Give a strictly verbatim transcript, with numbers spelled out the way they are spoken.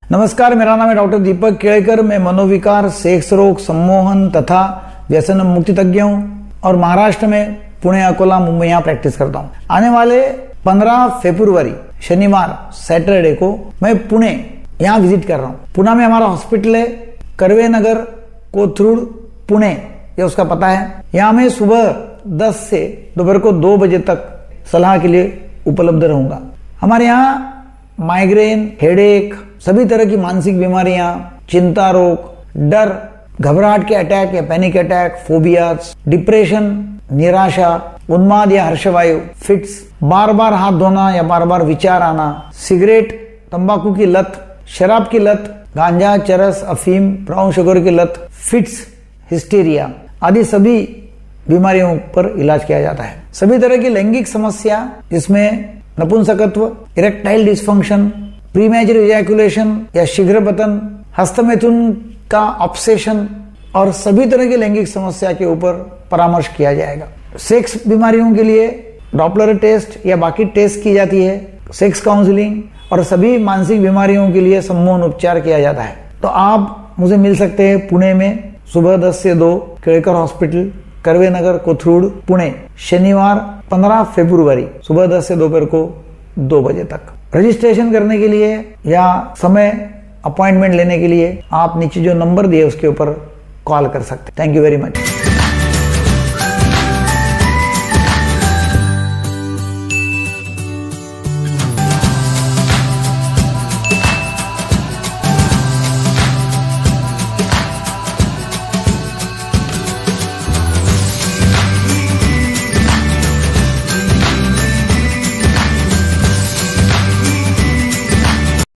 नमस्कार, मेरा नाम है डॉक्टर दीपक केळकर। मैं मनोविकार, सेक्स रोग, सम्मोहन तथा व्यसन मुक्ति तज्ञ हूँ और महाराष्ट्र में पुणे, अकोला, मुंबई यहाँ प्रैक्टिस करता हूँ। आने वाले पंद्रह फरवरी शनिवार सैटरडे को मैं पुणे यहाँ विजिट कर रहा हूँ। पुणे में हमारा हॉस्पिटल है, कर्वे नगर, कोथरूड, पुणे, ये उसका पता है। यहाँ मैं सुबह दस से दोपहर को दो बजे तक सलाह के लिए उपलब्ध रहूंगा। हमारे यहाँ माइग्रेन, हेडेक, सभी तरह की मानसिक बीमारियां, चिंता रोग, डर, घबराहट के अटैक या पैनिक अटैक, फोबियाज, डिप्रेशन, निराशा, उन्माद या हर्षवायु, फिट्स, बार बार हाथ धोना या बार बार विचार आना, सिगरेट, तंबाकू की लत, शराब की लत, गांजा, चरस, अफीम, ब्राउन शुगर की लत, फिट्स, हिस्टीरिया आदि सभी बीमारियों पर इलाज किया जाता है। सभी तरह की लैंगिक समस्या जिसमें नपुंसकत्व, इरेक्टाइल डिस्फंक्शन, प्रीमेचर इजैकुलेशन या शीघ्र पतन, हस्तमैथुन का ऑब्सेशन और सभी तरह की लैंगिक समस्या के ऊपर परामर्श किया जाएगा। सेक्स बीमारियों के लिए डॉपलर टेस्ट या बाकी टेस्ट की जाती है, सेक्स काउंसलिंग और सभी मानसिक बीमारियों के लिए सम्मोहन उपचार किया जाता है। तो आप मुझे मिल सकते हैं पुणे में सुबह दस से दो, केळकर हॉस्पिटल, कर्वे नगर, कोथरूड, पुणे, शनिवार पंद्रह फरवरी सुबह दस से दोपहर को दो बजे तक। रजिस्ट्रेशन करने के लिए या समय अपॉइंटमेंट लेने के लिए आप नीचे जो नंबर दिए उसके ऊपर कॉल कर सकते हैं। Thank you very much.